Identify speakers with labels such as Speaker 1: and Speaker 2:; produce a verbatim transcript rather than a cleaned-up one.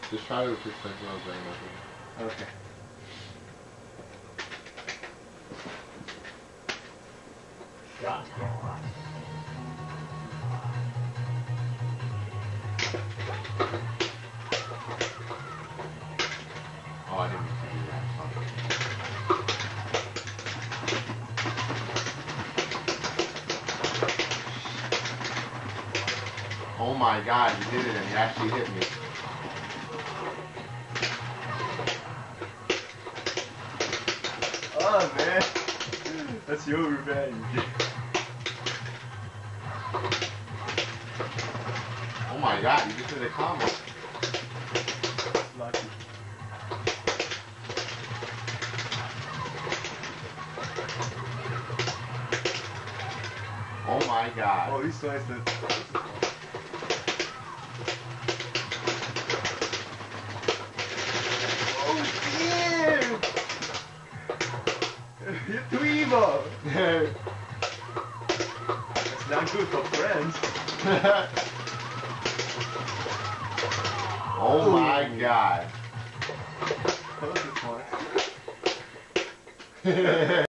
Speaker 1: Just try to fix my nose right now.
Speaker 2: Okay.
Speaker 3: Got it.
Speaker 1: Oh, I didn't mean to do that. Oh my god, he did it and he actually hit me.
Speaker 2: Oh man, that's your revenge.
Speaker 1: Oh my god, you just did a combo.
Speaker 2: Lucky.
Speaker 1: Oh my god.
Speaker 2: Oh, he's nice. That. Oh dear! You're too evil! It's not good for friends.
Speaker 1: Oh my god.
Speaker 2: That was a smart.